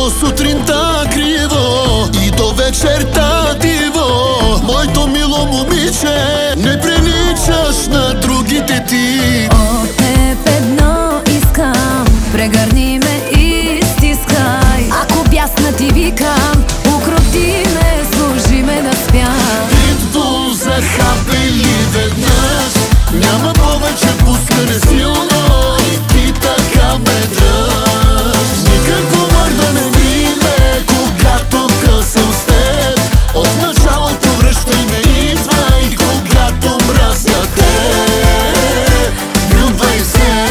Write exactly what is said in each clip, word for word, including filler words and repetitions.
до сутринта криво и до вечерта диво. Моето мило момиче, не приличаш на другите ти. От теб едно искам, прегърни ме и стискай. Ако бясна ти викам, укроти ме, служи ме да спя. Питбул захапели веднъж, няма повече пускане силно. Ти така ме дръж, никакво мърдане мине, когато късам с теб. От началото връщай ме, идвай, когато мразя теб. Влюбвай се.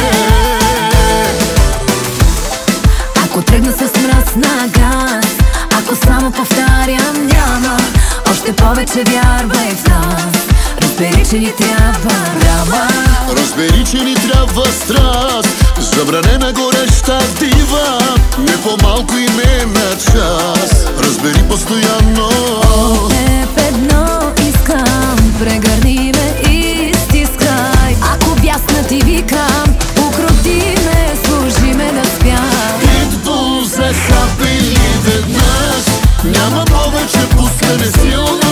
Ако тръгна с мръсна газ, ако само повтарям няма, още повече вярвай в нас. Разбери, че ни трябва драма. Разбери, че ни трябва страст, забранена гореща дива, не по-малко и не на час. Разбери постоянно. От теб едно искам, прегърни ме и стискай. Ако бясна ти викам, укроти ме, служи ме да спя. Питбул захапели веднъж, няма повече пускане силно.